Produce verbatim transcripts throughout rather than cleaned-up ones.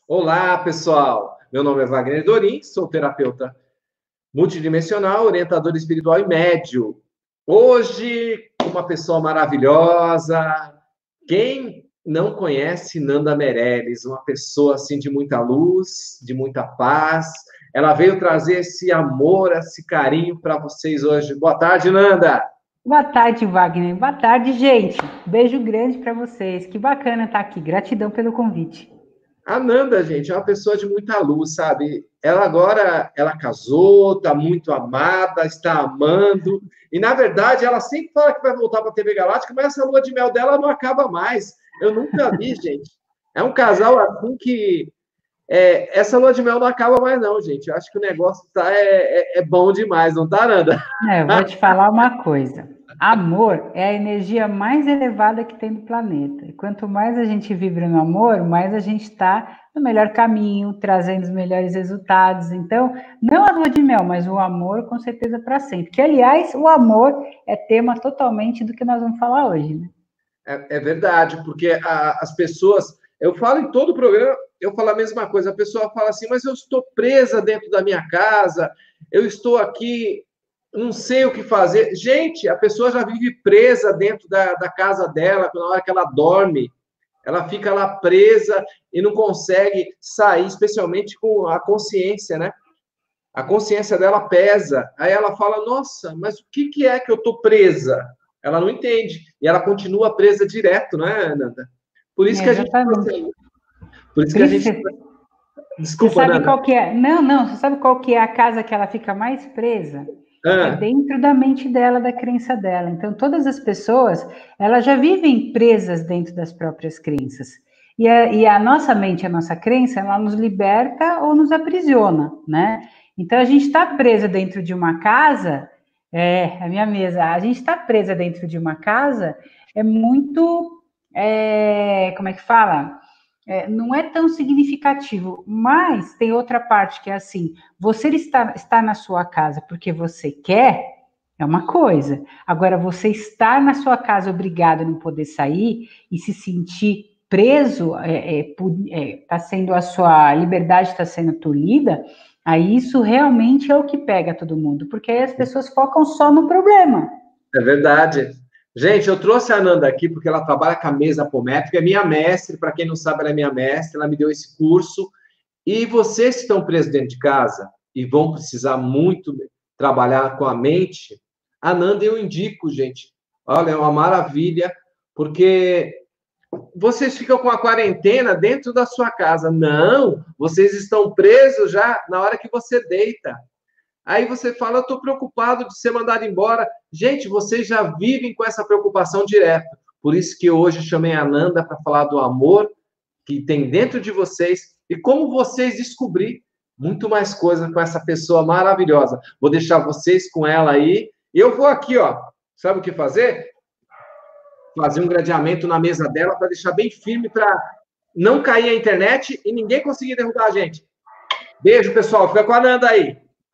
Olá, pessoal! Meu nome é Wagner Dorin, sou terapeuta multidimensional, orientador espiritual e médio. Hoje, uma pessoa maravilhosa. Quem não conhece Nanda Meirelles? Uma pessoa assim de muita luz, de muita paz. Ela veio trazer esse amor, esse carinho para vocês hoje. Boa tarde, Nanda! Boa tarde, Wagner. Boa tarde, gente. Beijo grande para vocês. Que bacana estar aqui. Gratidão pelo convite. A Nanda, gente, é uma pessoa de muita luz, sabe? Ela agora, ela casou, está muito amada, está amando. E, na verdade, ela sempre fala que vai voltar para a T V Galáctica, mas essa lua de mel dela não acaba mais. Eu nunca vi, gente. É um casal assim que... É, essa lua de mel não acaba mais, não, gente. Eu acho que o negócio tá, é, é, é bom demais, não tá, Nanda? É, eu vou te falar uma coisa. Amor é a energia mais elevada que tem no planeta. E quanto mais a gente vibra no amor, mais a gente está no melhor caminho, trazendo os melhores resultados. Então, não a lua de mel, mas o amor, com certeza, para sempre. Que, aliás, o amor é tema totalmente do que nós vamos falar hoje, né? É, é verdade, porque a, as pessoas... Eu falo em todo o programa, eu falo a mesma coisa. A pessoa fala assim, mas eu estou presa dentro da minha casa, eu estou aqui, não sei o que fazer. Gente, a pessoa já vive presa dentro da, da casa dela, na hora que ela dorme. Ela fica lá presa e não consegue sair, especialmente com a consciência, né? A consciência dela pesa. Aí ela fala, nossa, mas o que, que é que eu estou presa? Ela não entende. E ela continua presa direto, né, Nanda? Por isso É, que a gente... exatamente. Por isso Por que a isso, gente... você você Desculpa, sabe Nanda. qual que é? Não, não, você sabe qual que é a casa que ela fica mais presa? É Ah, dentro da mente dela, da crença dela. Então, todas as pessoas, elas já vivem presas dentro das próprias crenças. E a, e a nossa mente, a nossa crença, ela nos liberta ou nos aprisiona, né? Então, a gente está presa dentro de uma casa, é, a minha mesa, a gente está presa dentro de uma casa, é muito, é, como é que fala? É, não é tão significativo, mas tem outra parte que é assim, você está, está na sua casa porque você quer, é uma coisa. Agora, você estar na sua casa obrigado a não poder sair e se sentir preso, está é, é, é, tá sendo a sua liberdade está sendo tolhida, aí isso realmente é o que pega todo mundo, porque aí as pessoas focam só no problema. é verdade. Gente, eu trouxe a Nanda aqui porque ela trabalha com a mesa apométrica, é minha mestre, para quem não sabe, ela é minha mestre, ela me deu esse curso. E vocês que estão presos dentro de casa e vão precisar muito trabalhar com a mente, a Nanda eu indico, gente. Olha, é uma maravilha, porque vocês ficam com a quarentena dentro da sua casa. Não, vocês estão presos já na hora que você deita. Aí você fala, eu estou preocupado de ser mandado embora. Gente, vocês já vivem com essa preocupação direto. Por isso que hoje chamei a Nanda para falar do amor que tem dentro de vocês e como vocês descobrir muito mais coisas com essa pessoa maravilhosa. Vou deixar vocês com ela aí. Eu vou aqui, ó. Sabe o que fazer? Fazer um gradeamento na mesa dela para deixar bem firme para não cair a internet e ninguém conseguir derrubar a gente. Beijo, pessoal. Fica com a Nanda aí.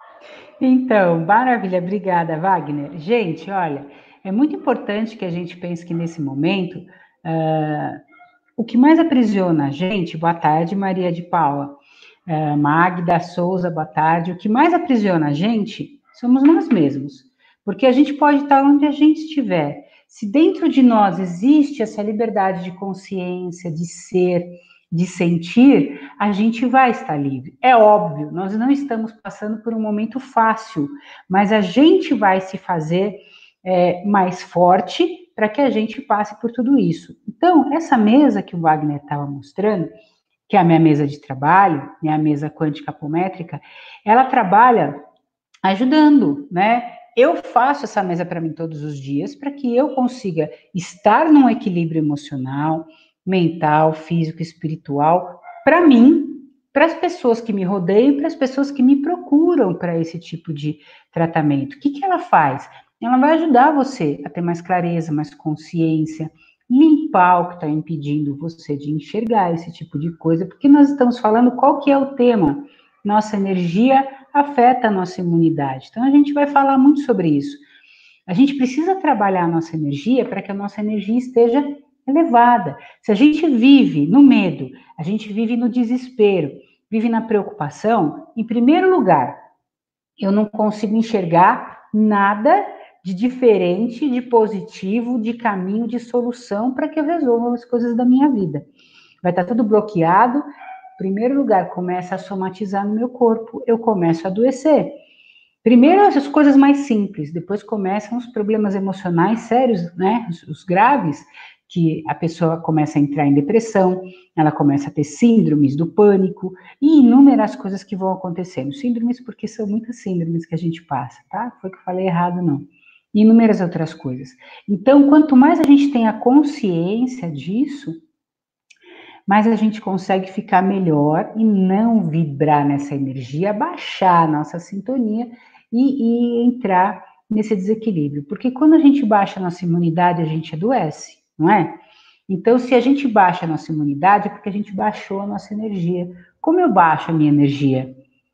Então, maravilha, obrigada, Wagner. Gente, olha, é muito importante que a gente pense que nesse momento, uh, o que mais aprisiona a gente, boa tarde, Maria de Paula, uh, Magda Souza, boa tarde, o que mais aprisiona a gente somos nós mesmos, porque a gente pode estar onde a gente estiver. Se dentro de nós existe essa liberdade de consciência, de ser, de sentir, a gente vai estar livre. É óbvio, nós não estamos passando por um momento fácil, mas a gente vai se fazer é, mais forte para que a gente passe por tudo isso. Então, essa mesa que o Wagner estava mostrando, que é a minha mesa de trabalho, minha mesa quântica apométrica, ela trabalha ajudando, né? Eu faço essa mesa para mim todos os dias para que eu consiga estar num equilíbrio emocional, mental, físico, espiritual, para mim, para as pessoas que me rodeiam e para as pessoas que me procuram para esse tipo de tratamento. O que, que ela faz? Ela vai ajudar você a ter mais clareza, mais consciência, limpar o que está impedindo você de enxergar esse tipo de coisa, porque nós estamos falando qual que é o tema. Nossa energia afeta a nossa imunidade. Então, a gente vai falar muito sobre isso. A gente precisa trabalhar a nossa energia para que a nossa energia esteja elevada. Se a gente vive no medo, a gente vive no desespero, vive na preocupação, em primeiro lugar, eu não consigo enxergar nada de diferente, de positivo, de caminho, de solução para que eu resolva as coisas da minha vida. Vai estar tudo bloqueado. Em primeiro lugar, começa a somatizar no meu corpo, eu começo a adoecer. Primeiro as coisas mais simples, depois começam os problemas emocionais sérios, né, os, os graves, que a pessoa começa a entrar em depressão, ela começa a ter síndromes do pânico e inúmeras coisas que vão acontecendo. Síndromes porque são muitas síndromes que a gente passa, tá? Foi que eu falei errado, não. E inúmeras outras coisas. Então, quanto mais a gente tem a consciência disso, mais a gente consegue ficar melhor e não vibrar nessa energia, baixar a nossa sintonia e, e entrar nesse desequilíbrio. Porque quando a gente baixa a nossa imunidade, a gente adoece, não é? Então, se a gente baixa a nossa imunidade, é porque a gente baixou a nossa energia. Como eu baixo a minha energia?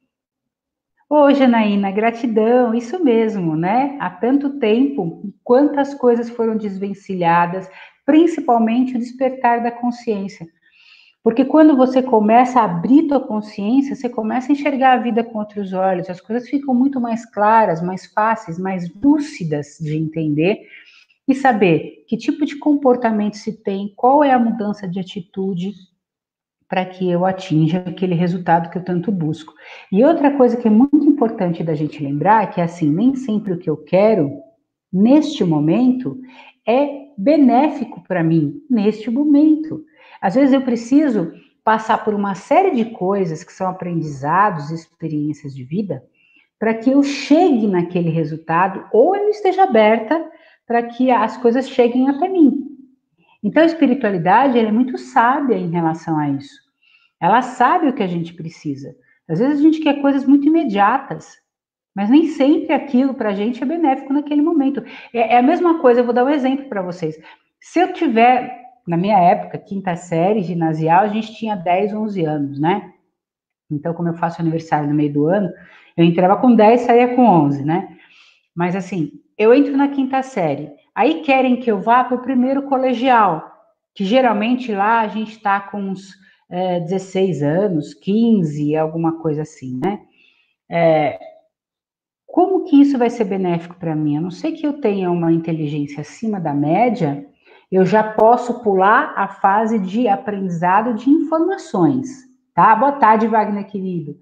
Ô, Janaína, gratidão, isso mesmo, né? Há tanto tempo, quantas coisas foram desvencilhadas, principalmente o despertar da consciência. Porque quando você começa a abrir tua consciência, você começa a enxergar a vida com outros olhos, as coisas ficam muito mais claras, mais fáceis, mais lúcidas de entender e saber que tipo de comportamento se tem, qual é a mudança de atitude para que eu atinja aquele resultado que eu tanto busco. E outra coisa que é muito importante da gente lembrar é que, assim, nem sempre o que eu quero, neste momento, é benéfico para mim, neste momento. Às vezes eu preciso passar por uma série de coisas que são aprendizados, experiências de vida, para que eu chegue naquele resultado, ou eu esteja aberta para que as coisas cheguem até mim. Então a espiritualidade, ela é muito sábia em relação a isso. Ela sabe o que a gente precisa. Às vezes a gente quer coisas muito imediatas, mas nem sempre aquilo para a gente é benéfico naquele momento. É, é a mesma coisa, eu vou dar um exemplo para vocês. Se eu tiver, na minha época, quinta série, ginasial, a gente tinha dez, onze anos, né? Então, como eu faço aniversário no meio do ano, eu entrava com dez, saía com onze, né? Mas assim, eu entro na quinta série, aí querem que eu vá para o primeiro colegial, que geralmente lá a gente está com uns é, dezesseis anos, quinze, alguma coisa assim, né? É, como que isso vai ser benéfico para mim? A não ser que eu tenha uma inteligência acima da média, eu já posso pular a fase de aprendizado de informações, tá? Boa tarde, Wagner, querido.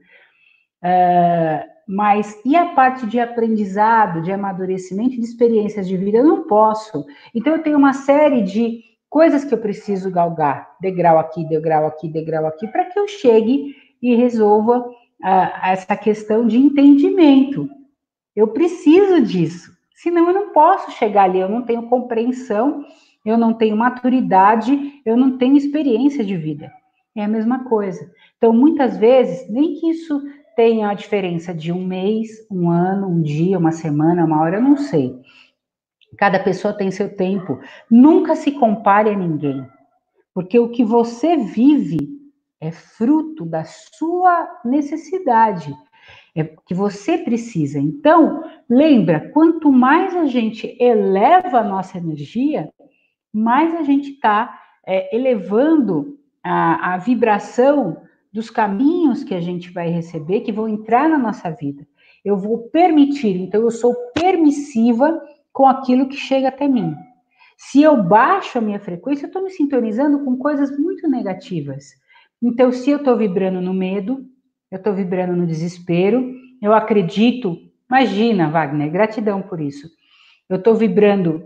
Uh, mas e a parte de aprendizado, de amadurecimento, de experiências de vida? Eu não posso. Então, eu tenho uma série de coisas que eu preciso galgar, degrau aqui, degrau aqui, degrau aqui, para que eu chegue e resolva uh, essa questão de entendimento. Eu preciso disso, senão eu não posso chegar ali, eu não tenho compreensão, eu não tenho maturidade, eu não tenho experiência de vida. É a mesma coisa. Então, muitas vezes, nem que isso tenha a diferença de um mês, um ano, um dia, uma semana, uma hora, eu não sei. Cada pessoa tem seu tempo. Nunca se compare a ninguém, porque o que você vive é fruto da sua necessidade. É que você precisa. Então, lembra, quanto mais a gente eleva a nossa energia, mais a gente está é, elevando a, a vibração dos caminhos que a gente vai receber, que vão entrar na nossa vida. Eu vou permitir, então eu sou permissiva com aquilo que chega até mim. Se eu baixo a minha frequência, eu estou me sintonizando com coisas muito negativas. Então, se eu estou vibrando no medo, eu estou vibrando no desespero, eu acredito, imagina, Wagner, gratidão por isso. Eu estou vibrando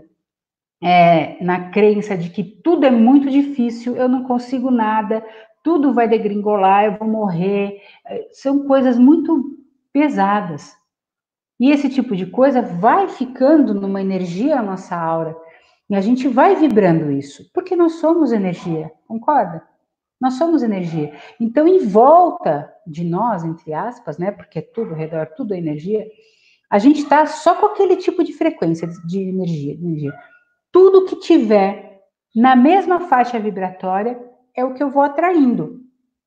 é, na crença de que tudo é muito difícil, eu não consigo nada, tudo vai degringolar, eu vou morrer. São coisas muito pesadas. E esse tipo de coisa vai ficando numa energia na nossa aura. E a gente vai vibrando isso, porque nós somos energia, concorda? Nós somos energia. Então, em volta de nós, entre aspas, né? Porque é tudo ao redor, tudo é energia, a gente está só com aquele tipo de frequência de energia, de energia. Tudo que tiver na mesma faixa vibratória é o que eu vou atraindo.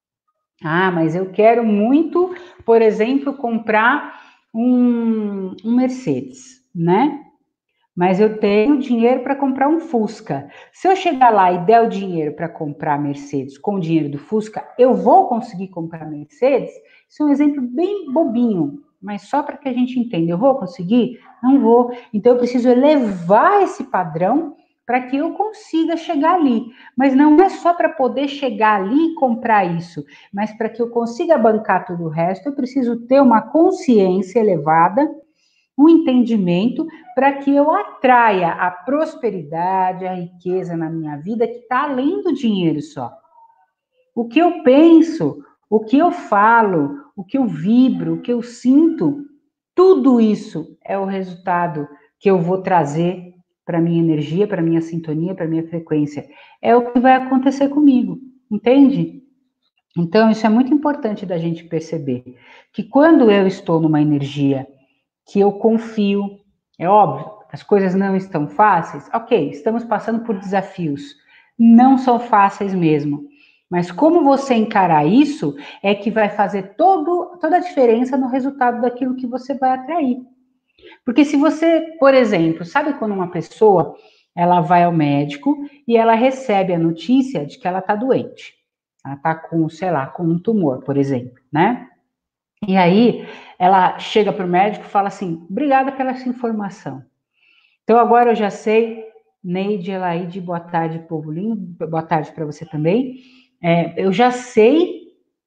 Ah, mas eu quero muito, por exemplo, comprar um, um Mercedes, né? mas eu tenho dinheiro para comprar um Fusca. Se eu chegar lá e der o dinheiro para comprar a Mercedes com o dinheiro do Fusca, eu vou conseguir comprar a Mercedes? Isso é um exemplo bem bobinho, mas só para que a gente entenda. Eu vou conseguir? Não vou. Então, eu preciso elevar esse padrão para que eu consiga chegar ali. Mas não é só para poder chegar ali e comprar isso, mas para que eu consiga bancar tudo o resto, eu preciso ter uma consciência elevada, um entendimento, para que eu atraia a prosperidade, a riqueza na minha vida, que está além do dinheiro só. O que eu penso, o que eu falo, o que eu vibro, o que eu sinto, tudo isso é o resultado que eu vou trazer para minha energia, para minha sintonia, para minha frequência. É o que vai acontecer comigo, entende? Então, isso é muito importante da gente perceber, que quando eu estou numa energia que eu confio, é óbvio, as coisas não estão fáceis, ok, estamos passando por desafios, não são fáceis mesmo, mas como você encarar isso é que vai fazer todo, toda a diferença no resultado daquilo que você vai atrair. Porque se você, por exemplo, sabe quando uma pessoa, ela vai ao médico e ela recebe a notícia de que ela está doente. Ela está com, sei lá, com um tumor, por exemplo, né? E aí, ela chega para o médico e fala assim, obrigada pela essa informação. Então, agora eu já sei, Neide, Elaide, boa tarde, povo lindo, boa tarde para você também. É, eu já sei,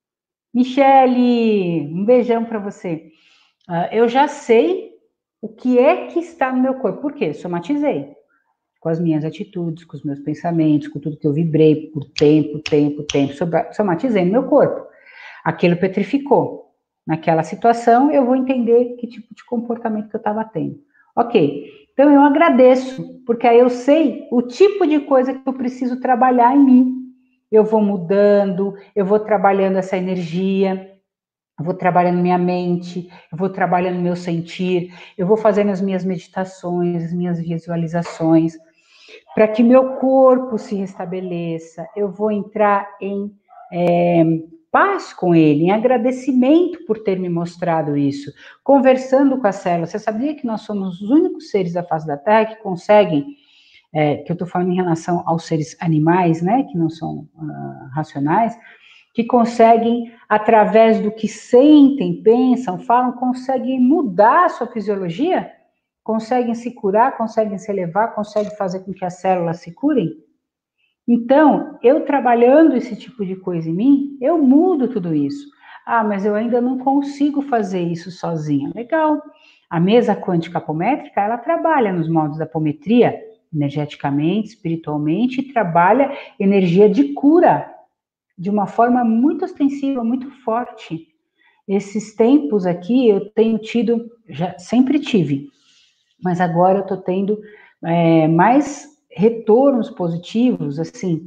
Michele, um beijão para você. Uh, eu já sei o que é que está no meu corpo. Por quê? Somatizei. Com as minhas atitudes, com os meus pensamentos, com tudo que eu vibrei por tempo, tempo, tempo. Somatizei no meu corpo. Aquilo petrificou. Naquela situação, eu vou entender que tipo de comportamento que eu estava tendo. Ok. Então, eu agradeço, porque aí eu sei o tipo de coisa que eu preciso trabalhar em mim. Eu vou mudando, eu vou trabalhando essa energia, eu vou trabalhando minha mente, eu vou trabalhando meu sentir, eu vou fazendo as minhas meditações, as minhas visualizações, para que meu corpo se restabeleça, eu vou entrar em é, paz com ele, em agradecimento por ter me mostrado isso, conversando com a célula. Você sabia que nós somos os únicos seres da face da Terra que conseguem, é, que eu estou falando em relação aos seres animais, né, que não são uh, racionais, que conseguem, através do que sentem, pensam, falam, conseguem mudar a sua fisiologia? Conseguem se curar, conseguem se elevar, conseguem fazer com que as células se curem? Então, eu trabalhando esse tipo de coisa em mim, eu mudo tudo isso. Ah, mas eu ainda não consigo fazer isso sozinha. Legal. A mesa quântica apométrica, ela trabalha nos moldes da apometria, energeticamente, espiritualmente, e trabalha energia de cura, de uma forma muito ostensiva, muito forte. Esses tempos aqui eu tenho tido, já sempre tive, mas agora eu estou tendo é, mais retornos positivos, assim,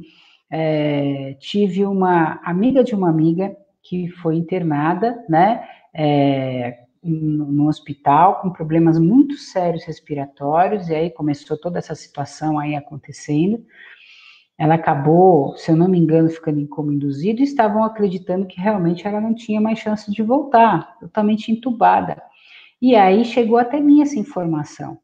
é, tive uma amiga de uma amiga que foi internada, né, é, no hospital, com problemas muito sérios respiratórios, e aí começou toda essa situação aí acontecendo. Ela acabou, se eu não me engano, ficando em coma induzido, e estavam acreditando que realmente ela não tinha mais chance de voltar, totalmente entubada. E aí chegou até mim essa informação.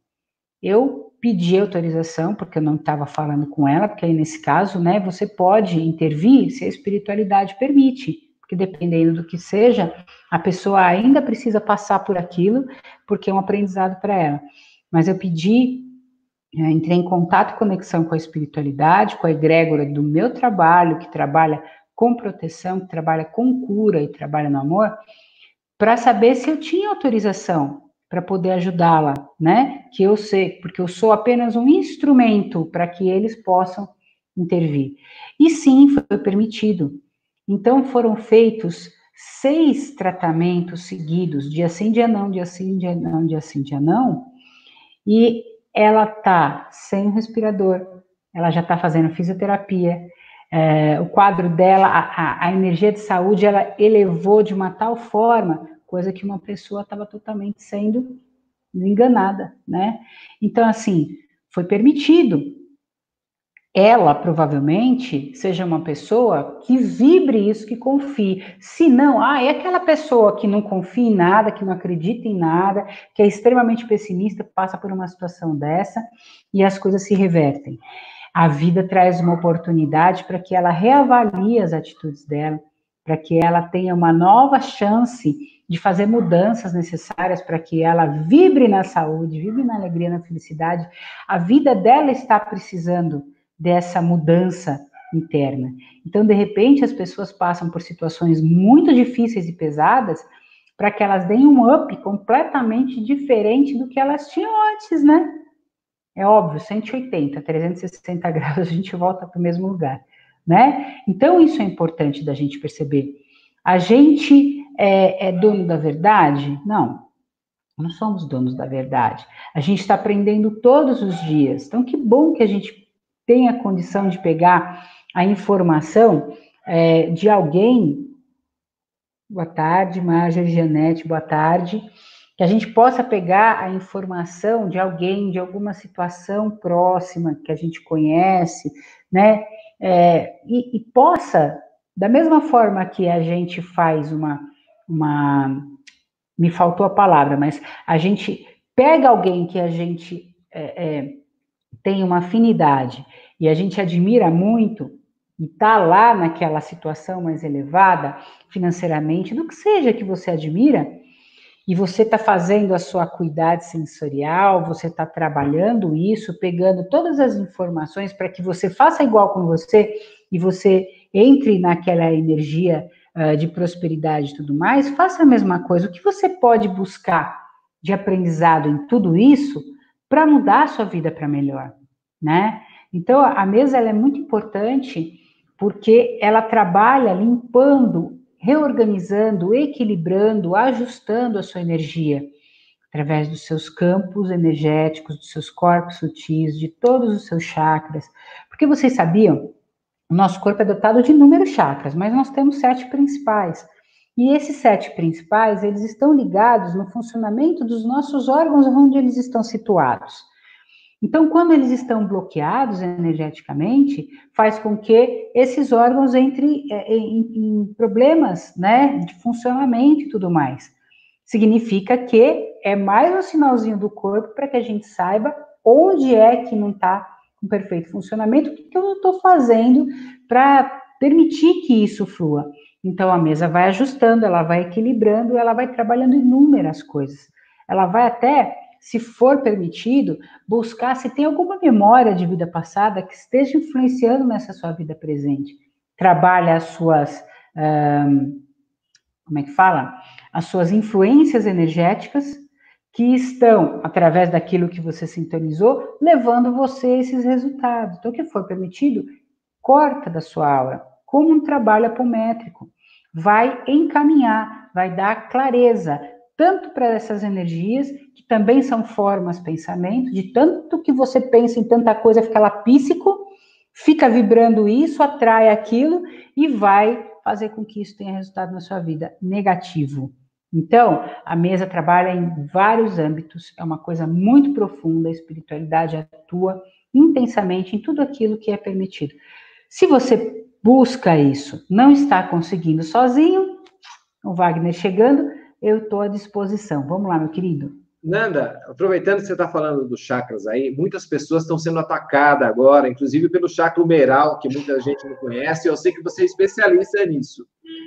Eu pedi autorização, porque eu não estava falando com ela, porque aí nesse caso, né, você pode intervir se a espiritualidade permite, porque dependendo do que seja, a pessoa ainda precisa passar por aquilo, porque é um aprendizado para ela. Mas eu pedi, entrei em contato e conexão com a espiritualidade, com a egrégora do meu trabalho, que trabalha com proteção, que trabalha com cura e trabalha no amor, para saber se eu tinha autorização para poder ajudá-la, né? Que eu sei, porque eu sou apenas um instrumento para que eles possam intervir. E sim, foi permitido. Então foram feitos seis tratamentos seguidos, dia sim, dia não, dia sim, dia não, dia sim, dia não, e ela tá sem o respirador, ela já está fazendo fisioterapia, é, o quadro dela, a, a, a energia de saúde, ela elevou de uma tal forma, coisa que uma pessoa estava totalmente sendo enganada, né? Então, assim, foi permitido. ela provavelmente seja uma pessoa que vibre isso, que confie. Se não, ah, é aquela pessoa que não confia em nada, que não acredita em nada, que é extremamente pessimista, passa por uma situação dessa e as coisas se revertem. A vida traz uma oportunidade para que ela reavalie as atitudes dela, para que ela tenha uma nova chance de fazer mudanças necessárias para que ela vibre na saúde, vibre na alegria, na felicidade. A vida dela está precisando dessa mudança interna. Então, de repente, as pessoas passam por situações muito difíceis e pesadas para que elas deem um up completamente diferente do que elas tinham antes, né? É óbvio, cento e oitenta, trezentos e sessenta graus, a gente volta para o mesmo lugar, né? Então, isso é importante da gente perceber. A gente é, é dono da verdade? Não, não somos donos da verdade. A gente está aprendendo todos os dias. Então, que bom que a gente tem a condição de pegar a informação é, de alguém. Boa tarde, Marjorie, Janete, boa tarde. Que a gente possa pegar a informação de alguém, de alguma situação próxima que a gente conhece, né? É, e, e possa, da mesma forma que a gente faz uma, uma. Me faltou a palavra, mas a gente pega alguém que a gente é, é, tem uma afinidade e a gente admira muito e está lá naquela situação mais elevada financeiramente, do que seja que você admira, e você está fazendo a sua acuidade sensorial, você está trabalhando isso, pegando todas as informações para que você faça igual com você e você entre naquela energia uh, de prosperidade e tudo mais, faça a mesma coisa. O que você pode buscar de aprendizado em tudo isso para mudar a sua vida para melhor, né? Então, a mesa ela é muito importante porque ela trabalha limpando, reorganizando, equilibrando, ajustando a sua energia, através dos seus campos energéticos, dos seus corpos sutis, de todos os seus chakras. Porque vocês sabiam, o nosso corpo é dotado de inúmeros chakras, mas nós temos sete principais. E esses sete principais, eles estão ligados no funcionamento dos nossos órgãos onde eles estão situados. Então, quando eles estão bloqueados energeticamente, faz com que esses órgãos entrem em, em problemas, né, de funcionamento e tudo mais. Significa que é mais um sinalzinho do corpo para que a gente saiba onde é que não está com perfeito funcionamento, o que, que eu estou fazendo para permitir que isso flua. Então, a mesa vai ajustando, ela vai equilibrando, ela vai trabalhando inúmeras coisas. Ela vai até, se for permitido, buscar se tem alguma memória de vida passada que esteja influenciando nessa sua vida presente. Trabalha as suas, hum, como é que fala? As suas influências energéticas que estão, através daquilo que você sintonizou, levando você a esses resultados. Então, o que for permitido, corta da sua aura, como um trabalho apométrico. Vai encaminhar, vai dar clareza, tanto para essas energias, que também são formas, pensamento, de tanto que você pensa em tanta coisa, fica lá píssico, fica vibrando isso, atrai aquilo e vai fazer com que isso tenha resultado na sua vida negativo. Então, a mesa trabalha em vários âmbitos, é uma coisa muito profunda, a espiritualidade atua intensamente em tudo aquilo que é permitido. Se você busca isso, não está conseguindo sozinho, o Wagner chegando, eu estou à disposição. Vamos lá, meu querido. Nanda, aproveitando que você está falando dos chakras aí, muitas pessoas estão sendo atacadas agora, inclusive pelo chakra humeral, que muita gente não conhece, eu sei que você é especialista nisso.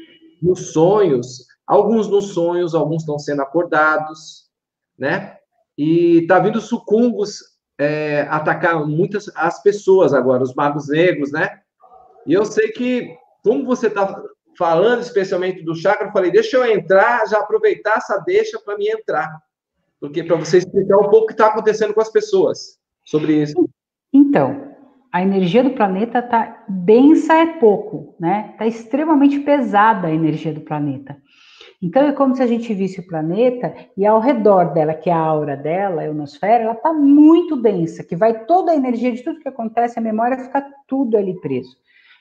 Nos sonhos, alguns nos sonhos, alguns estão sendo acordados, né? E está vindo sucumbos é, atacar muitas as pessoas agora, os magos negros, né? E eu sei que, como você está falando especialmente do chakra, eu falei, deixa eu entrar, já aproveitar essa deixa para mim entrar. Porque para você explicar um pouco o que está acontecendo com as pessoas sobre isso. Então, a energia do planeta está densa é pouco, né? Está extremamente pesada a energia do planeta. Então, é como se a gente visse o planeta e ao redor dela, que é a aura dela, a ionosfera, ela está muito densa, que vai toda a energia de tudo que acontece, a memória fica tudo ali preso.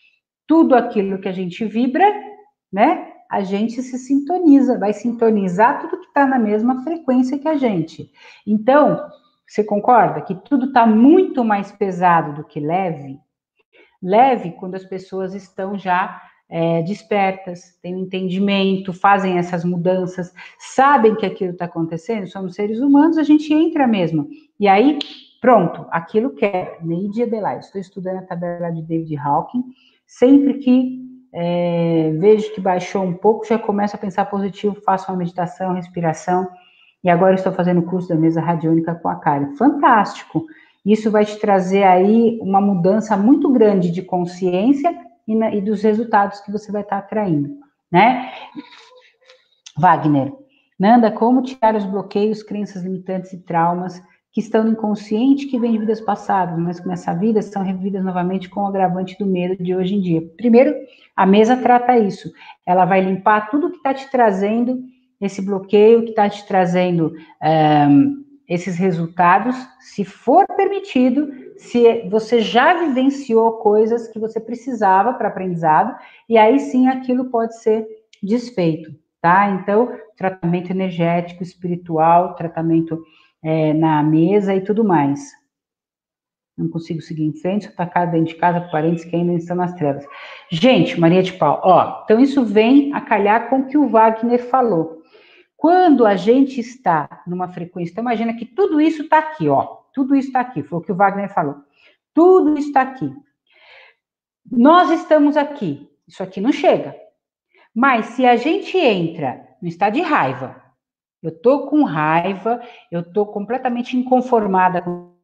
Tudo aquilo que a gente vibra, né? A gente se sintoniza, vai sintonizar tudo que está na mesma frequência que a gente. Então, você concorda que tudo está muito mais pesado do que leve? leve quando as pessoas estão já é, despertas, têm um entendimento, fazem essas mudanças, sabem que aquilo está acontecendo, somos seres humanos, a gente entra mesmo. E aí, pronto, aquilo que é Neide Adelaide. Estou estudando a tabela de David Hawking, sempre que é, vejo que baixou um pouco, já começo a pensar positivo, faço uma meditação, respiração, e agora estou fazendo o curso da mesa radiônica com a Karen. Fantástico! Isso vai te trazer aí uma mudança muito grande de consciência e, na, e dos resultados que você vai estar atraindo, né? Wagner, Nanda, como tirar os bloqueios, crenças limitantes e traumas que estão no inconsciente, que vem de vidas passadas, mas que nessa vida são revividas novamente com o agravante do medo de hoje em dia? Primeiro, a mesa trata isso. Ela vai limpar tudo que está te trazendo esse bloqueio, que está te trazendo um, esses resultados, se for permitido, se você já vivenciou coisas que você precisava para aprendizado, e aí sim aquilo pode ser desfeito, tá? Então, tratamento energético, espiritual, tratamento é, na mesa e tudo mais. Não consigo seguir em frente, só tacar dentro de casa, parentes que ainda estão nas trevas. Gente, Maria de Pau, ó, então isso vem a calhar com o que o Wagner falou. Quando a gente está numa frequência, então imagina que tudo isso está aqui, ó, tudo isso está aqui, foi o que o Wagner falou. Tudo está aqui. Nós estamos aqui, isso aqui não chega. Mas se a gente entra no estado de raiva, eu tô com raiva, eu tô completamente inconformada com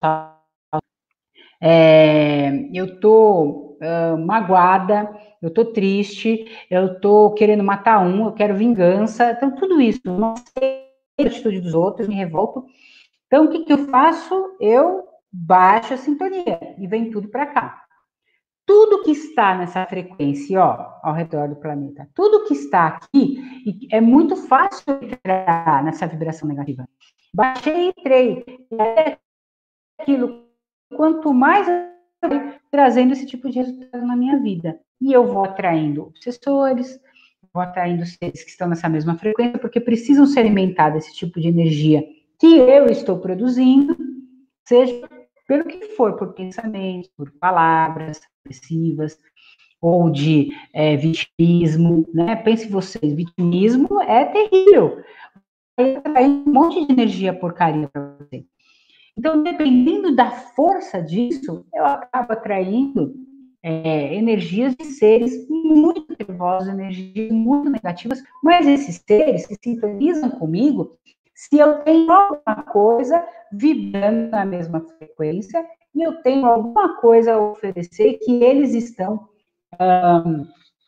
é, eu tô uh, magoada, eu tô triste, eu tô querendo matar um, eu quero vingança, então tudo isso, eu não sei a atitude dos outros, me revolto. Então o que que eu faço? Eu baixo a sintonia e vem tudo para cá. Tudo que está nessa frequência, ó, ao redor do planeta, tudo que está aqui, é muito fácil entrar nessa vibração negativa. Baixei e entrei. É aquilo, quanto mais eu vou trazendo esse tipo de resultado na minha vida. E eu vou atraindo obsessores, vou atraindo seres que estão nessa mesma frequência, porque precisam se alimentar desse tipo de energia que eu estou produzindo, seja pelo que for, por pensamentos, por palavras agressivas, ou de é, vitimismo, né? Pense vocês, vitimismo é terrível. Vai um monte de energia porcaria para você. Então, dependendo da força disso, eu acabo atraindo é, energias de seres muito nervosos, energias muito negativas, mas esses seres que sintonizam comigo, se eu tenho alguma coisa vibrando na mesma frequência, e eu tenho alguma coisa a oferecer que eles estão, um,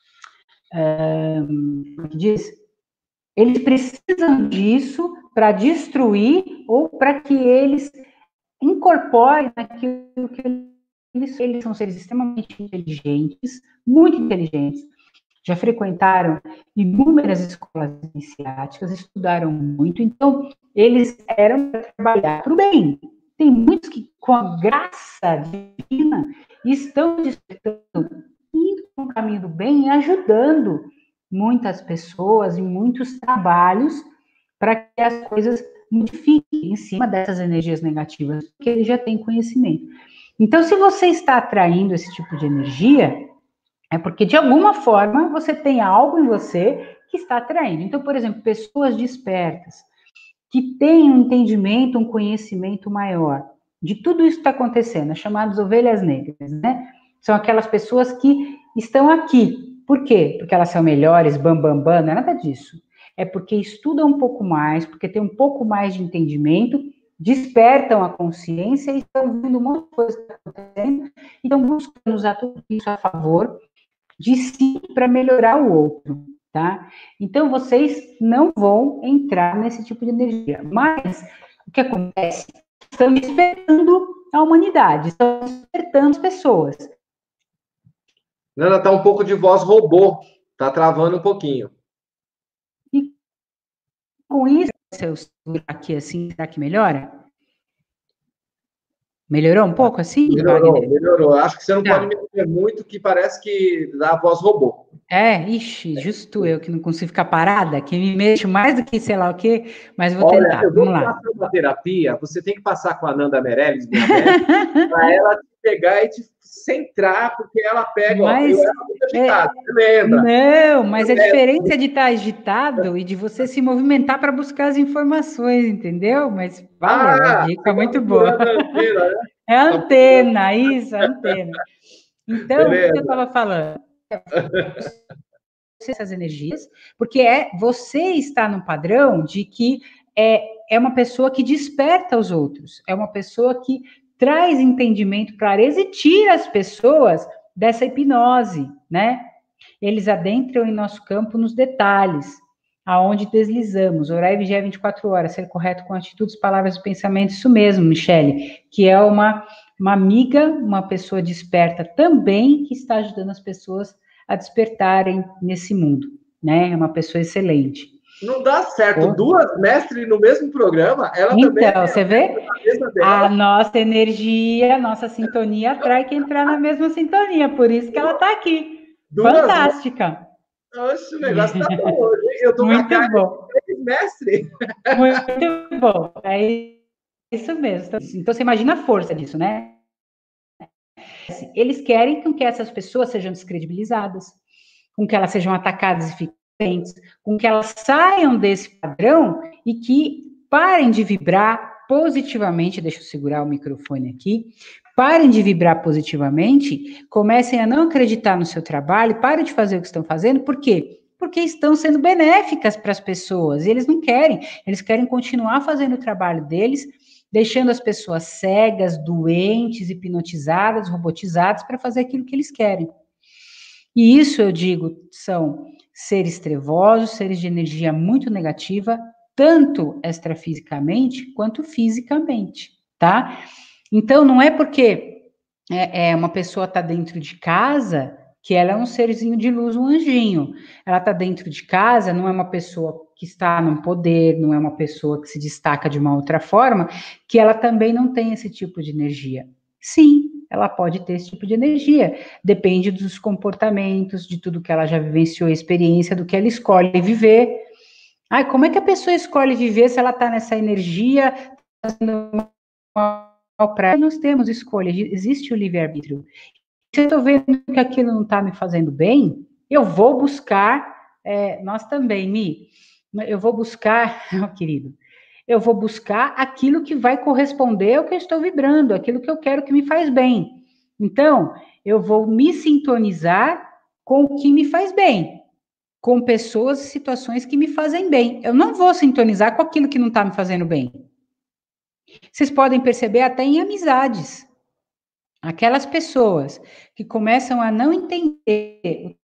um, como que diz? Eles precisam disso para destruir ou para que eles incorporem naquilo que eles, eles são seres extremamente inteligentes, muito inteligentes, já frequentaram inúmeras escolas iniciáticas, estudaram muito, então eles eram para trabalhar para o bem. Tem muitos que, com a graça divina, estão despertando, indo no caminho do bem e ajudando muitas pessoas em muitos trabalhos para que as coisas modifiquem em cima dessas energias negativas, porque ele já tem conhecimento. Então, se você está atraindo esse tipo de energia, é porque, de alguma forma, você tem algo em você que está atraindo. Então, por exemplo, pessoas despertas, que têm um entendimento, um conhecimento maior de tudo isso que está acontecendo, chamadas ovelhas negras, né? São aquelas pessoas que estão aqui. Por quê? Porque elas são melhores, bam, bam, bam, não é nada disso. É porque estudam um pouco mais, porque tem um pouco mais de entendimento, despertam a consciência e estão vendo um monte de coisa que está acontecendo, e estão buscando usar tudo isso a favor de si para melhorar o outro, tá? Então, vocês não vão entrar nesse tipo de energia. Mas, o que acontece? Estão despertando a humanidade, estão despertando as pessoas. Nana, tá um pouco de voz robô, tá travando um pouquinho. E com isso, se eu segurar aqui assim, será que melhora? Melhorou um pouco assim? Melhorou, Wagner? Melhorou. Acho que você não tá. pode mexer muito, que parece que dá a voz robô. É, ixi, justo eu que não consigo ficar parada, que me mexo mais do que sei lá o quê, mas vou Olha, tentar. eu vou Vamos lá. passar uma terapia, você tem que passar com a Nanda Meirelles, minha médica, para ela te pegar e te centrar, porque ela pega, mas, ó, eu era muito agitado, é, você lembra? não, mas Eu a lembro. diferença de estar agitado e de você se movimentar para buscar as informações, entendeu? Mas valeu, a Ah, dica você é tá muito boa. procurando a antena, né? É Tá procurando. antena, isso, é antena. Então, o que eu Beleza. estava falando? Essas energias, porque é você está no padrão de que é, é uma pessoa que desperta os outros, é uma pessoa que traz entendimento, clareza e tira as pessoas dessa hipnose, né? Eles adentram em nosso campo nos detalhes, aonde deslizamos, orar e vigiar vinte e quatro horas, ser correto com atitudes, palavras e pensamentos, isso mesmo, Michele, que é uma, uma amiga, uma pessoa desperta também, que está ajudando as pessoas a despertarem nesse mundo, né? É uma pessoa excelente. Não dá certo. Oh. Duas mestres no mesmo programa, ela então, também é você vê? a mesma A dela. nossa energia, a nossa sintonia atrai que entrar na mesma sintonia, por isso que ela está aqui. Duas Fantástica. Oxe, o negócio tá bom hoje. Eu tô com a Muito cara bom. de três mestre. Muito bom. É isso mesmo. Então, você imagina a força disso, né? Eles querem com que essas pessoas sejam descredibilizadas, com que elas sejam atacadas e fiquem doentes, com que elas saiam desse padrão e que parem de vibrar positivamente. Deixa eu segurar o microfone aqui. Parem de vibrar positivamente, comecem a não acreditar no seu trabalho, parem de fazer o que estão fazendo. Por quê? Porque estão sendo benéficas para as pessoas, e eles não querem, eles querem continuar fazendo o trabalho deles, deixando as pessoas cegas, doentes, hipnotizadas, robotizadas, para fazer aquilo que eles querem. E isso, eu digo, são seres trevosos, seres de energia muito negativa, tanto extrafisicamente quanto fisicamente, tá? Então, não é porque é, é uma pessoa está dentro de casa que ela é um serzinho de luz, um anjinho. Ela está dentro de casa, não é uma pessoa que está no poder, não é uma pessoa que se destaca de uma outra forma, que ela também não tem esse tipo de energia. Sim, ela pode ter esse tipo de energia. Depende dos comportamentos, de tudo que ela já vivenciou, a experiência, do que ela escolhe viver. Ai, como é que a pessoa escolhe viver se ela está nessa energia, para nós temos escolha, existe o livre-arbítrio. Se eu estou vendo que aquilo não está me fazendo bem, eu vou buscar, é, nós também, Mi, eu vou buscar, oh, querido, eu vou buscar aquilo que vai corresponder ao que eu estou vibrando, aquilo que eu quero que me faz bem. Então, eu vou me sintonizar com o que me faz bem, com pessoas e situações que me fazem bem. Eu não vou sintonizar com aquilo que não está me fazendo bem. Vocês podem perceber até em amizades. Aquelas pessoas que começam a não entender,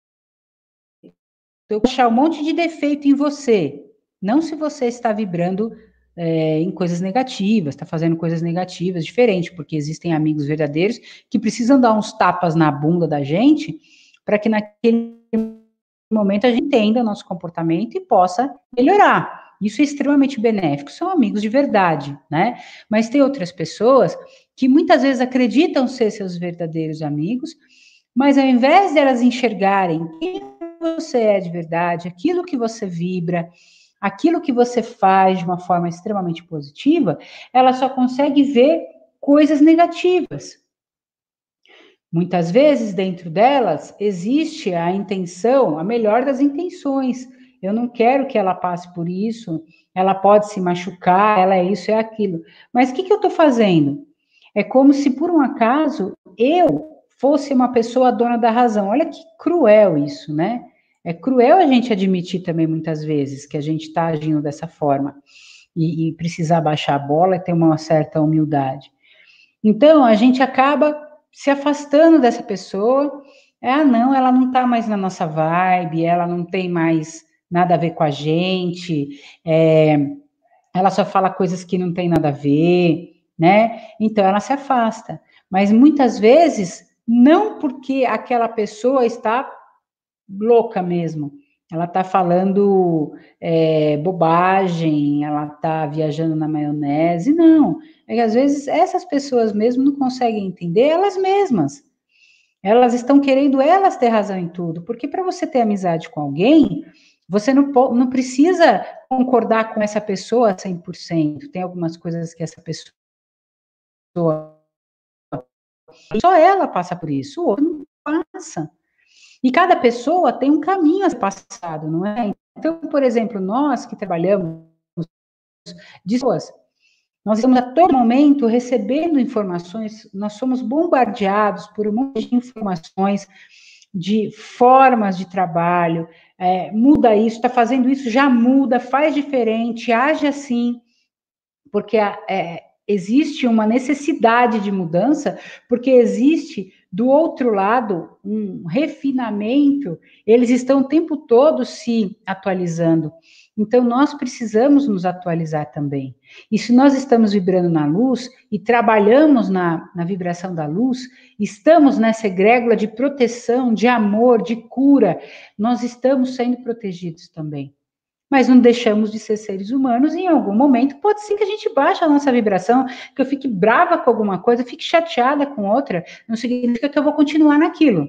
eu achar um monte de defeito em você, não se você está vibrando é, em coisas negativas, está fazendo coisas negativas, diferente, porque existem amigos verdadeiros que precisam dar uns tapas na bunda da gente para que naquele momento a gente entenda o nosso comportamento e possa melhorar. Isso é extremamente benéfico, são amigos de verdade, né? Mas tem outras pessoas que muitas vezes acreditam ser seus verdadeiros amigos, mas ao invés de elas enxergarem quem você é de verdade, aquilo que você vibra, aquilo que você faz de uma forma extremamente positiva, ela só consegue ver coisas negativas. Muitas vezes, dentro delas, existe a intenção, a melhor das intenções. Eu não quero que ela passe por isso, ela pode se machucar, ela é isso, é aquilo. Mas o que, que eu estou fazendo? É como se, por um acaso, eu fosse uma pessoa dona da razão. Olha que cruel isso, né? É cruel a gente admitir também, muitas vezes, que a gente está agindo dessa forma. E, e precisar baixar a bola e ter uma certa humildade. Então, a gente acaba se afastando dessa pessoa. Ah, não, ela não está mais na nossa vibe, ela não tem mais nada a ver com a gente, é, ela só fala coisas que não tem nada a ver, né? Então, ela se afasta. Mas, muitas vezes, não porque aquela pessoa está louca mesmo, ela está falando é, bobagem, ela está viajando na maionese, não. É que às vezes essas pessoas mesmo não conseguem entender elas mesmas. Elas estão querendo elas ter razão em tudo, porque para você ter amizade com alguém, você não, não precisa concordar com essa pessoa cem por cento. Tem algumas coisas que essa pessoa Só ela passa por isso, o outro não passa. E cada pessoa tem um caminho a ser passado, não é? Então, por exemplo, nós que trabalhamos de pessoas, nós estamos a todo momento recebendo informações, nós somos bombardeados por um monte de informações, de formas de trabalho, é, muda isso, está fazendo isso, já muda, faz diferente, age assim, porque é, existe uma necessidade de mudança, porque existe, do outro lado, um refinamento, eles estão o tempo todo se atualizando. Então, nós precisamos nos atualizar também. E se nós estamos vibrando na luz e trabalhamos na, na vibração da luz, estamos nessa egrégora de proteção, de amor, de cura, nós estamos sendo protegidos também. Mas não deixamos de ser seres humanos, e em algum momento pode ser que a gente baixe a nossa vibração, que eu fique brava com alguma coisa, fique chateada com outra, não significa que eu vou continuar naquilo.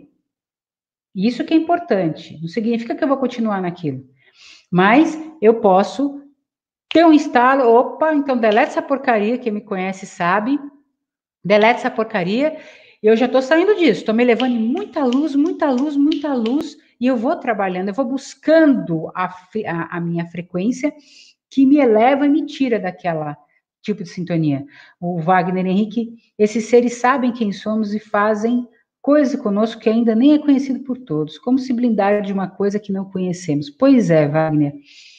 Isso que é importante, não significa que eu vou continuar naquilo. Mas eu posso ter um estalo, opa, então deleta essa porcaria, quem me conhece sabe, deleta essa porcaria, eu já estou saindo disso, estou me levando em muita luz, muita luz, muita luz, e eu vou trabalhando, eu vou buscando a, a, a minha frequência que me eleva e me tira daquela tipo de sintonia. O Wagner Henrique, esses seres sabem quem somos e fazem coisa conosco que ainda nem é conhecido por todos. Como se blindar de uma coisa que não conhecemos? Pois é, Wagner.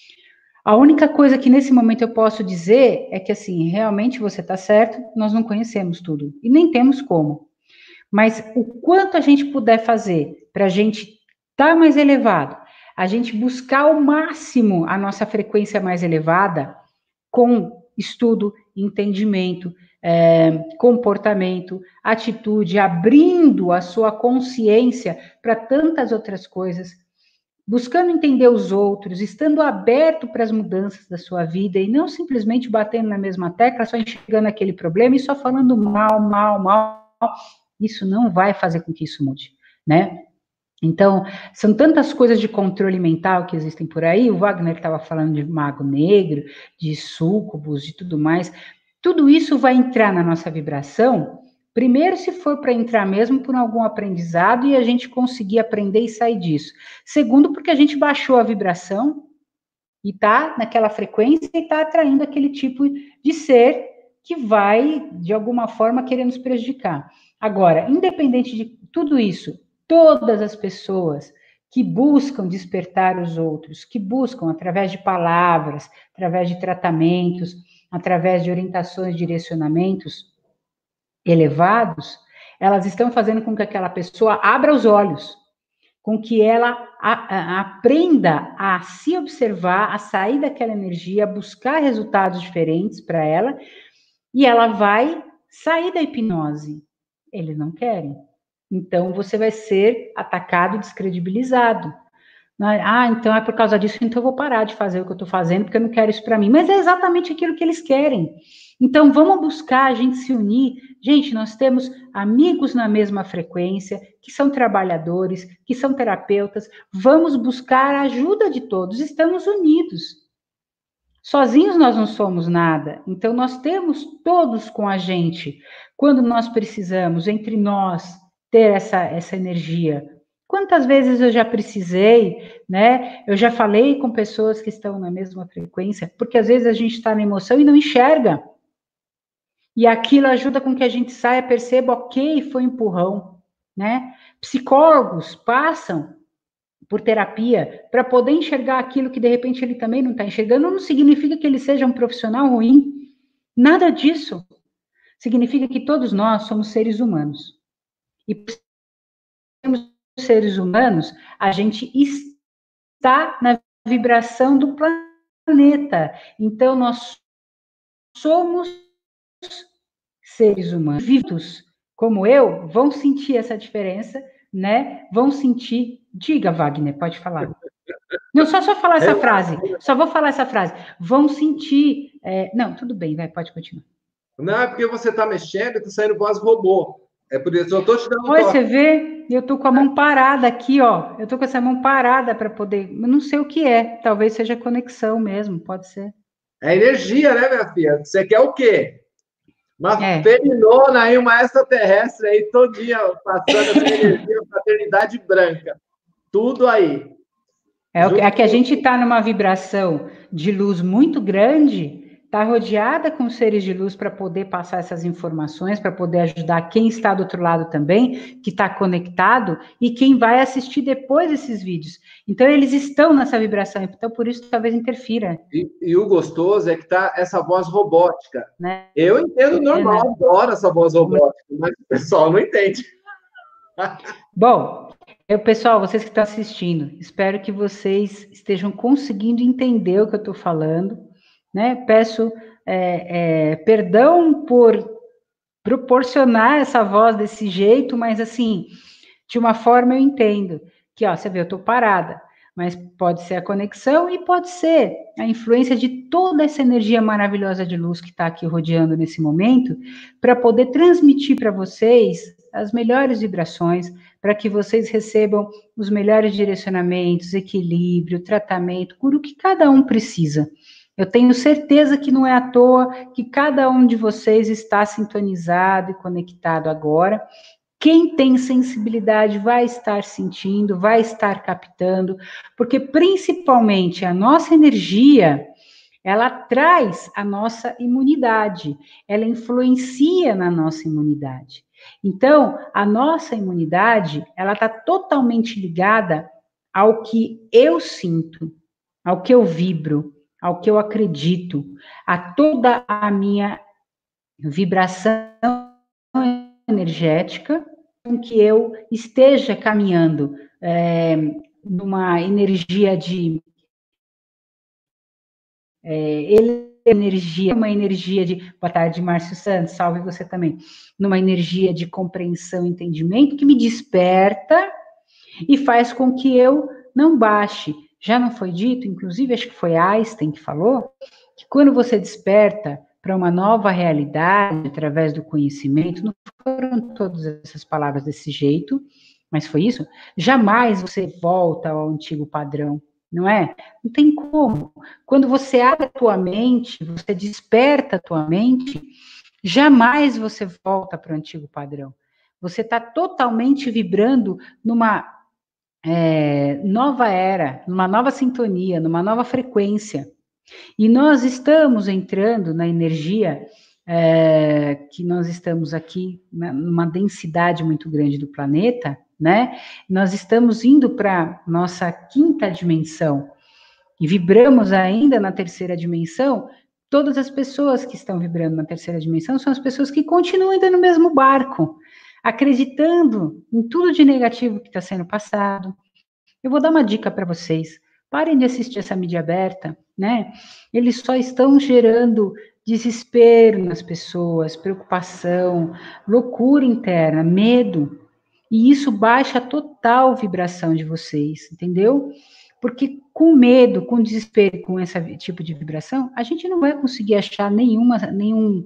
A única coisa que nesse momento eu posso dizer é que, assim, realmente você está certo, nós não conhecemos tudo. E nem temos como. Mas o quanto a gente puder fazer para a gente estar mais elevado, a gente buscar ao máximo a nossa frequência mais elevada, com estudo, entendimento, é, comportamento, atitude, abrindo a sua consciência para tantas outras coisas, buscando entender os outros, estando aberto para as mudanças da sua vida e não simplesmente batendo na mesma tecla, só enxergando aquele problema e só falando mal, mal, mal. Isso não vai fazer com que isso mude, né? Então, são tantas coisas de controle mental que existem por aí, o Wagner estava falando de mago negro, de súcubos, de tudo mais, tudo isso vai entrar na nossa vibração, primeiro se for para entrar mesmo por algum aprendizado e a gente conseguir aprender e sair disso. Segundo, porque a gente baixou a vibração e está naquela frequência e está atraindo aquele tipo de ser que vai, de alguma forma, querer nos prejudicar. Agora, independente de tudo isso, todas as pessoas que buscam despertar os outros, que buscam através de palavras, através de tratamentos, através de orientações, direcionamentos elevados, elas estão fazendo com que aquela pessoa abra os olhos, com que ela a, a, aprenda a se observar, a sair daquela energia, a buscar resultados diferentes para ela, e ela vai sair da hipnose. Eles não querem. Então, você vai ser atacado, descredibilizado. Ah, então é por causa disso, então eu vou parar de fazer o que eu estou fazendo, porque eu não quero isso para mim. Mas é exatamente aquilo que eles querem. Então, vamos buscar a gente se unir. Gente, nós temos amigos na mesma frequência, que são trabalhadores, que são terapeutas. Vamos buscar a ajuda de todos. Estamos unidos. Sozinhos nós não somos nada. Então, nós temos todos com a gente, quando nós precisamos, entre nós, ter essa, essa energia. Quantas vezes eu já precisei, né? Eu já falei com pessoas que estão na mesma frequência, porque às vezes a gente está na emoção e não enxerga. E aquilo ajuda com que a gente saia, perceba, ok, foi um empurrão, né? Psicólogos passam por terapia para poder enxergar aquilo que de repente ele também não está enxergando, não significa que ele seja um profissional ruim. Nada disso. Significa que todos nós somos seres humanos. E por sermos seres humanos, a gente está na vibração do planeta. Então, nós somos seres humanos. Vivos como eu vão sentir essa diferença, né? Vão sentir. Diga, Wagner, pode falar. Não, só só falar essa frase. Só vou falar essa frase. Vão sentir. É... Não, tudo bem, vai, pode continuar. Não, é porque você está mexendo e está saindo voz robô. É por isso, eu estou te dando um Olha, você vê, eu estou com a mão parada aqui, ó. Eu estou com essa mão parada para poder. Eu não sei o que é. Talvez seja conexão mesmo, pode ser. É energia, né, minha filha? Você quer o quê? Uma É. feminona aí, uma extraterrestre aí, todo dia passando essa energia, fraternidade branca. Tudo aí. É, o que- Junto é que a com- gente está numa vibração de luz muito grande, está rodeada com seres de luz para poder passar essas informações, para poder ajudar quem está do outro lado também, que está conectado, e quem vai assistir depois esses vídeos. Então, eles estão nessa vibração, então por isso talvez interfira, E, e o gostoso é que tá essa voz robótica. né? Eu entendo normal, né? adoro essa voz robótica, mas o pessoal não entende. Bom, eu, pessoal, vocês que estão assistindo, espero que vocês estejam conseguindo entender o que eu estou falando, né? Peço é, é, perdão por proporcionar essa voz desse jeito, mas assim, de uma forma eu entendo que, ó, você vê, eu estou parada, mas pode ser a conexão e pode ser a influência de toda essa energia maravilhosa de luz que está aqui rodeando nesse momento, para poder transmitir para vocês as melhores vibrações, para que vocês recebam os melhores direcionamentos, equilíbrio, tratamento, cura o que cada um precisa. Eu tenho certeza que não é à toa que cada um de vocês está sintonizado e conectado agora. Quem tem sensibilidade vai estar sentindo, vai estar captando, porque principalmente a nossa energia, ela traz a nossa imunidade, ela influencia na nossa imunidade. Então, a nossa imunidade, ela está totalmente ligada ao que eu sinto, ao que eu vibro, ao que eu acredito, a toda a minha vibração energética, com que eu esteja caminhando é, numa energia de é, ele, energia, uma energia de, boa tarde, Márcio Santos, salve você também, numa energia de compreensão, entendimento, que me desperta e faz com que eu não baixe. Já não foi dito, inclusive, acho que foi Einstein que falou, que quando você desperta para uma nova realidade, através do conhecimento, não foram todas essas palavras desse jeito, mas foi isso, jamais você volta ao antigo padrão, não é? Não tem como. Quando você abre a tua mente, você desperta a tua mente, jamais você volta para o antigo padrão. Você está totalmente vibrando numa é, nova era, numa nova sintonia, numa nova frequência. E nós estamos entrando na energia é, que nós estamos aqui, né, numa densidade muito grande do planeta, né? Nós estamos indo para nossa quinta dimensão e vibramos ainda na terceira dimensão. Todas as pessoas que estão vibrando na terceira dimensão são as pessoas que continuam ainda no mesmo barco, acreditando em tudo de negativo que está sendo passado. Eu vou dar uma dica para vocês. Parem de assistir essa mídia aberta, né? Eles só estão gerando desespero nas pessoas, preocupação, loucura interna, medo. E isso baixa a total vibração de vocês, entendeu? Porque com medo, com desespero, com esse tipo de vibração, a gente não vai conseguir achar nenhuma, nenhum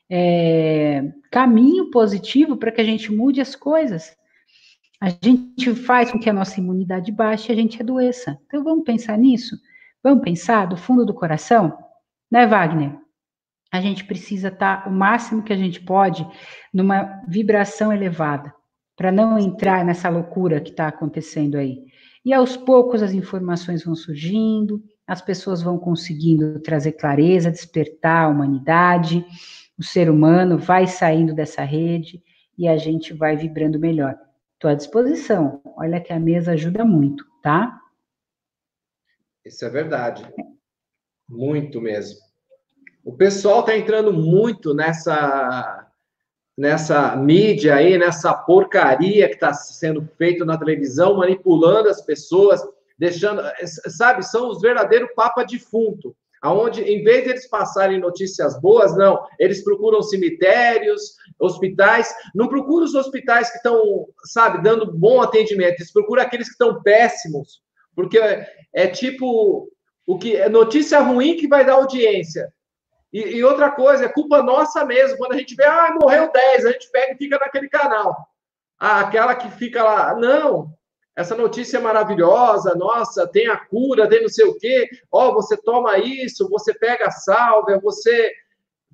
é, caminho positivo para que a gente mude as coisas. A gente faz com que a nossa imunidade baixe e a gente adoeça. Então, vamos pensar nisso? Vamos pensar do fundo do coração? Né, Wagner? A gente precisa estar o máximo que a gente pode numa vibração elevada, para não entrar nessa loucura que está acontecendo aí. E aos poucos as informações vão surgindo, as pessoas vão conseguindo trazer clareza, despertar a humanidade, o ser humano vai saindo dessa rede e a gente vai vibrando melhor. Estou à disposição. Olha que a mesa ajuda muito, tá? Isso é verdade. Muito mesmo. O pessoal está entrando muito nessa, nessa mídia aí, nessa porcaria que está sendo feito na televisão, manipulando as pessoas, deixando, sabe, são os verdadeiros papa defunto, aonde, em vez de eles passarem notícias boas, não, eles procuram cemitérios, hospitais, não procuram os hospitais que estão, sabe, dando bom atendimento, eles procuram aqueles que estão péssimos, porque é, é tipo, o que é notícia ruim que vai dar audiência. E, e outra coisa, é culpa nossa mesmo. Quando a gente vê, ah, morreu dez, a gente pega e fica naquele canal. Ah, aquela que fica lá. Não, essa notícia é maravilhosa, nossa, tem a cura, tem não sei o quê. Ó, oh, você toma isso, você pega a sálvia, você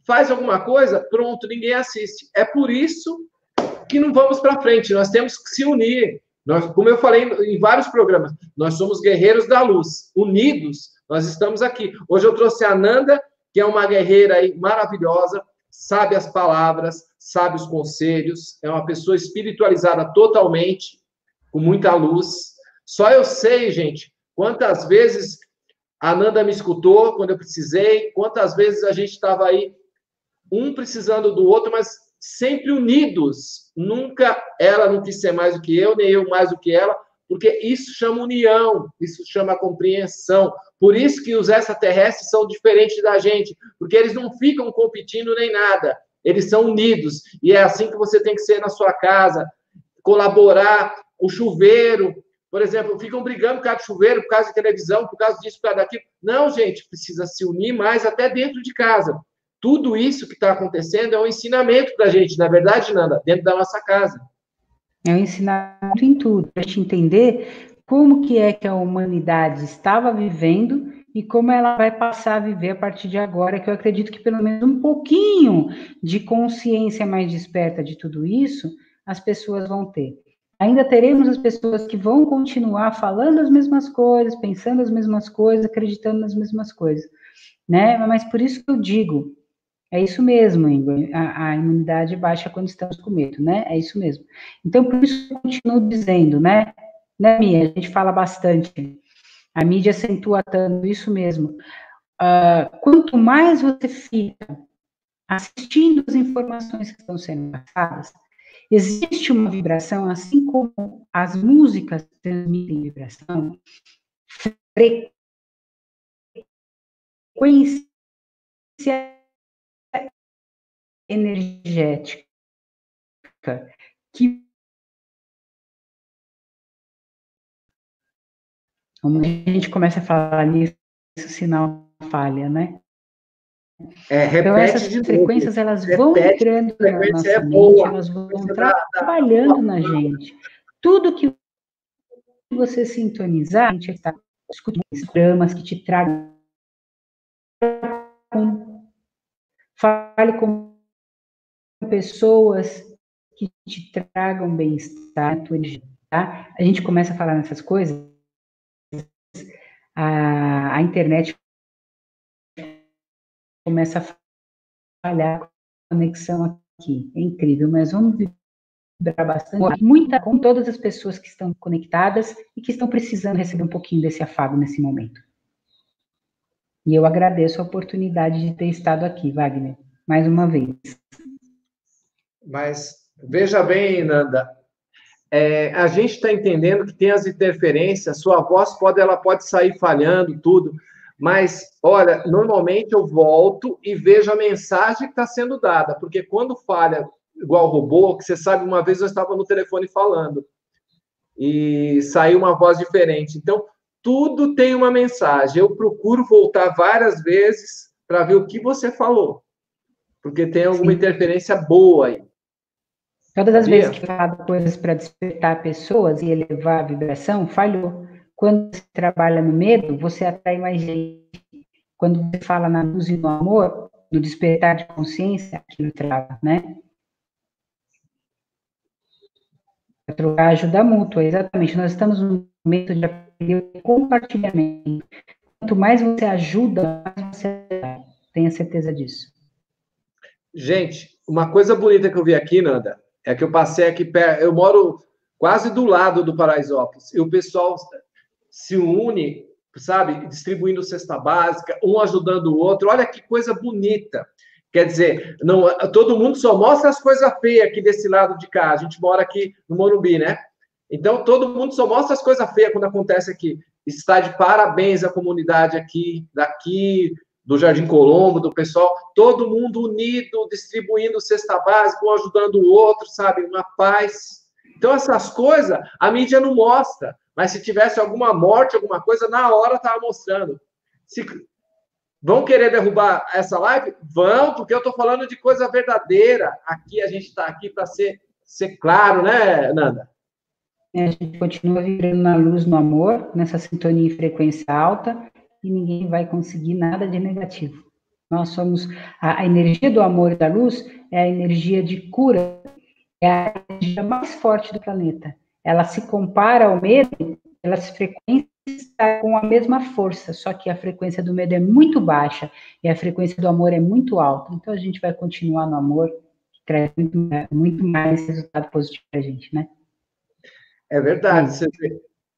faz alguma coisa, pronto, ninguém assiste. É por isso que não vamos para frente, nós temos que se unir. Nós, como eu falei em vários programas, nós somos guerreiros da luz, unidos, nós estamos aqui. Hoje eu trouxe a Nanda, que é uma guerreira aí maravilhosa, sabe as palavras, sabe os conselhos, é uma pessoa espiritualizada totalmente, com muita luz. Só eu sei, gente, quantas vezes a Nanda me escutou quando eu precisei, quantas vezes a gente estava aí, um precisando do outro, mas sempre unidos. Nunca ela não quis ser mais do que eu, nem eu mais do que ela, porque isso chama união, isso chama compreensão. Por isso que os extraterrestres são diferentes da gente, porque eles não ficam competindo nem nada, eles são unidos, e é assim que você tem que ser na sua casa, colaborar, o chuveiro, por exemplo, ficam brigando por causa de chuveiro, por causa de televisão, por causa disso, por causa daquilo. Não, gente, precisa se unir mais até dentro de casa. Tudo isso que está acontecendo é um ensinamento para a gente, na verdade, Nanda, dentro da nossa casa. É um ensinamento em tudo, para a gente entender como que é que a humanidade estava vivendo e como ela vai passar a viver a partir de agora, que eu acredito que pelo menos um pouquinho de consciência mais desperta de tudo isso, as pessoas vão ter. Ainda teremos as pessoas que vão continuar falando as mesmas coisas, pensando as mesmas coisas, acreditando nas mesmas coisas, né? Mas por isso que eu digo, é isso mesmo, Igor, a, a imunidade baixa quando estamos com medo, né? É isso mesmo. Então, por isso que eu continuo dizendo, né? Né, Mia? A gente fala bastante, a mídia acentua tanto isso mesmo. Uh, quanto mais você fica assistindo as informações que estão sendo passadas, existe uma vibração, assim como as músicas transmitem vibração, frequência energética, que como a gente começa a falar nisso, o sinal falha, né? É, repete então, essas de frequências, novo. elas repete, vão entrando na nossa é mente, boa. elas vão trabalhando da... na gente. Tudo que você sintonizar, a gente está escutando programas que te tragam, fale com pessoas que te tragam bem-estar, tá? A gente começa a falar nessas coisas, a, a internet começa a falhar a conexão aqui. É incrível, mas vamos vibrar bastante. Muita, com todas as pessoas que estão conectadas e que estão precisando receber um pouquinho desse afago nesse momento. E eu agradeço a oportunidade de ter estado aqui, Wagner, mais uma vez. Mas, veja bem, Nanda, é, a gente está entendendo que tem as interferências, sua voz pode, ela pode sair falhando, tudo, mas, olha, normalmente eu volto e vejo a mensagem que está sendo dada, porque quando falha, igual robô, que você sabe, uma vez eu estava no telefone falando, e saiu uma voz diferente. Então, tudo tem uma mensagem. Eu procuro voltar várias vezes para ver o que você falou, porque tem alguma Sim. interferência boa aí. Todas as Sabia? vezes que fala coisas para despertar pessoas e elevar a vibração, falhou. Quando você trabalha no medo, você atrai mais gente. Quando você fala na luz e no amor, no despertar de consciência, aquilo trava, né? A trocar ajuda mútua, exatamente. Nós estamos num momento de aprender compartilhamento. Quanto mais você ajuda, mais você dá. Tenha certeza disso. Gente, uma coisa bonita que eu vi aqui, Nanda, é que eu passei aqui perto, eu moro quase do lado do Paraisópolis, e o pessoal se une, sabe, distribuindo cesta básica, um ajudando o outro. Olha que coisa bonita. Quer dizer, não, todo mundo só mostra as coisas feias aqui desse lado de cá. A gente mora aqui no Morumbi, né? Então, todo mundo só mostra as coisas feias quando acontece aqui. Está de parabéns a comunidade aqui, daqui, do Jardim Colombo, do pessoal, todo mundo unido, distribuindo cesta básica, um ajudando o outro, sabe? Uma paz. Então, essas coisas, a mídia não mostra. Mas se tivesse alguma morte, alguma coisa, na hora estava mostrando. Se... Vão querer derrubar essa live? Vão, porque eu estou falando de coisa verdadeira. Aqui a gente está aqui para ser, ser claro, né, Nanda? A gente continua vibrando na luz, no amor, nessa sintonia em frequência alta, e ninguém vai conseguir nada de negativo. Nós somos, a, a energia do amor e da luz é a energia de cura, é a energia mais forte do planeta. Ela se compara ao medo, elas frequências com a mesma força, só que a frequência do medo é muito baixa e a frequência do amor é muito alta. Então a gente vai continuar no amor, que traz muito, muito mais resultado positivo para a gente, né? É verdade. Você vê.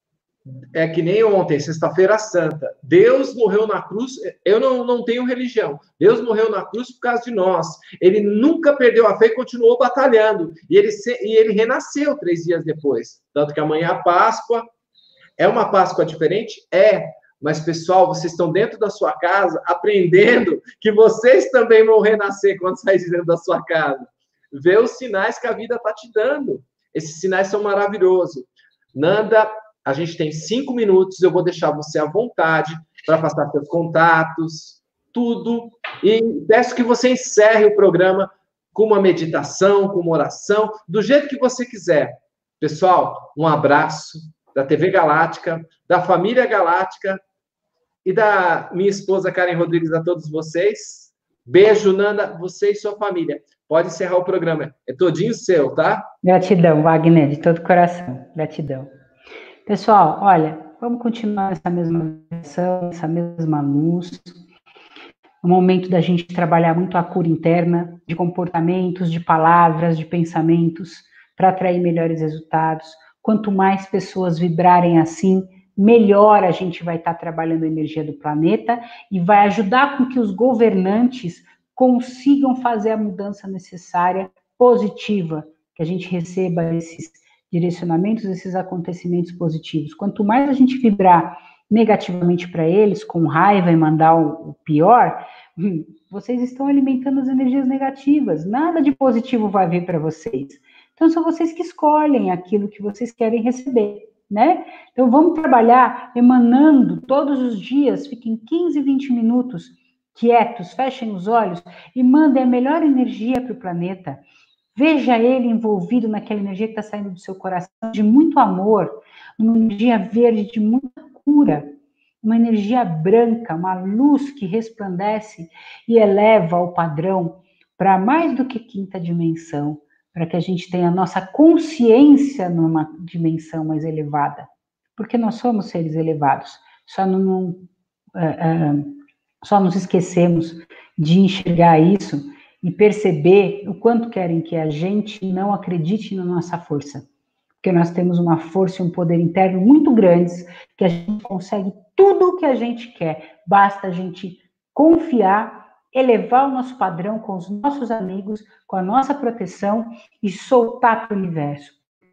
É que nem ontem, sexta-feira santa. Deus morreu na cruz. Eu não, não tenho religião. Deus morreu na cruz por causa de nós. Ele nunca perdeu a fé e continuou batalhando. E ele, e ele renasceu três dias depois. Tanto que amanhã é a Páscoa. É uma Páscoa diferente? É. Mas, pessoal, vocês estão dentro da sua casa aprendendo que vocês também vão renascer quando sair de dentro da sua casa. Vê os sinais que a vida está te dando. Esses sinais são maravilhosos. Nanda, a gente tem cinco minutos, eu vou deixar você à vontade para passar seus contatos, tudo. E peço que você encerre o programa com uma meditação, com uma oração, do jeito que você quiser. Pessoal, um abraço da T V Galáctica, da família Galáctica e da minha esposa Karen Rodrigues a todos vocês. Beijo, Nanda, você e sua família. Pode encerrar o programa. É todinho seu, tá? Gratidão, Wagner, de todo coração. Gratidão. Pessoal, olha, vamos continuar nessa mesma direção, essa mesma luz. É o momento da gente trabalhar muito a cura interna, de comportamentos, de palavras, de pensamentos, para atrair melhores resultados. Quanto mais pessoas vibrarem assim, melhor a gente vai estar trabalhando a energia do planeta e vai ajudar com que os governantes consigam fazer a mudança necessária, positiva, que a gente receba esses direcionamentos, esses acontecimentos positivos. Quanto mais a gente vibrar negativamente para eles, com raiva e mandar o pior, vocês estão alimentando as energias negativas. Nada de positivo vai vir para vocês. Então, são vocês que escolhem aquilo que vocês querem receber, né? Então, vamos trabalhar emanando todos os dias, fiquem quinze, vinte minutos quietos, fechem os olhos e mandem a melhor energia para o planeta. Veja ele envolvido naquela energia que está saindo do seu coração, de muito amor, uma energia verde de muita cura, uma energia branca, uma luz que resplandece e eleva o padrão para mais do que quinta dimensão, para que a gente tenha a nossa consciência numa dimensão mais elevada, porque nós somos seres elevados, só, não, uh, uh, só nos esquecemos de enxergar isso e perceber o quanto querem que a gente não acredite na nossa força, porque nós temos uma força e um poder interno muito grandes, que a gente consegue tudo o que a gente quer, basta a gente confiar, elevar o nosso padrão com os nossos amigos, com a nossa proteção e soltar para o universo.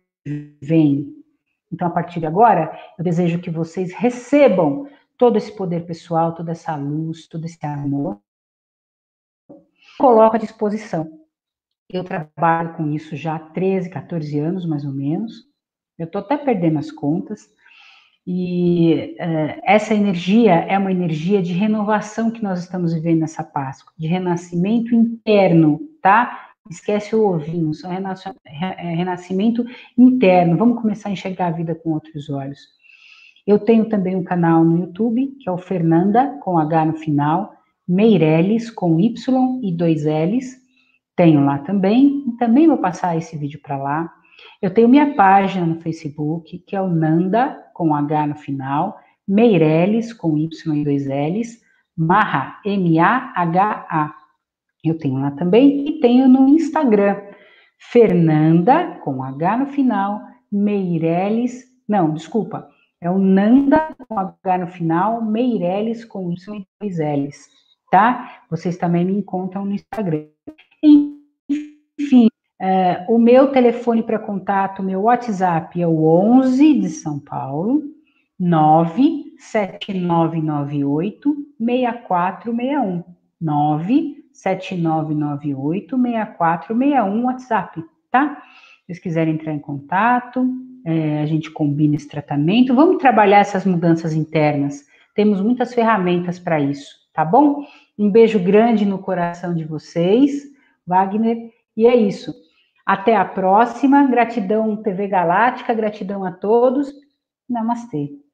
Vem. Então, a partir de agora, eu desejo que vocês recebam todo esse poder pessoal, toda essa luz, todo esse amor. Coloco à disposição. Eu trabalho com isso já há treze, quatorze anos, mais ou menos. Eu estou até perdendo as contas. E uh, essa energia é uma energia de renovação que nós estamos vivendo nessa Páscoa, de renascimento interno, tá? Esquece o ovinho, só renascimento interno. Vamos começar a enxergar a vida com outros olhos. Eu tenho também um canal no YouTube, que é o Fernanda, com H no final, Meirelles, com Y e dois L's. Tenho lá também, e também vou passar esse vídeo para lá. Eu tenho minha página no Facebook, que é o Nanda, com H no final, Meirelles, com Y e dois L's, Maha, M A H A. Eu tenho lá também, e tenho no Instagram, Fernanda, com H no final, Meirelles, não, desculpa, é o Nanda, com H no final, Meirelles, com Y e dois L's, tá? Vocês também me encontram no Instagram. Enfim, é, o meu telefone para contato, meu WhatsApp é o onze de São Paulo, nove sete nove nove oito seis quatro seis um, nove sete nove nove oito seis quatro seis um, WhatsApp, tá? Se vocês quiserem entrar em contato, é, a gente combina esse tratamento, vamos trabalhar essas mudanças internas, temos muitas ferramentas para isso, tá bom? Um beijo grande no coração de vocês, Wagner, e é isso. Até a próxima, gratidão T V Galáctica, gratidão a todos, namastê.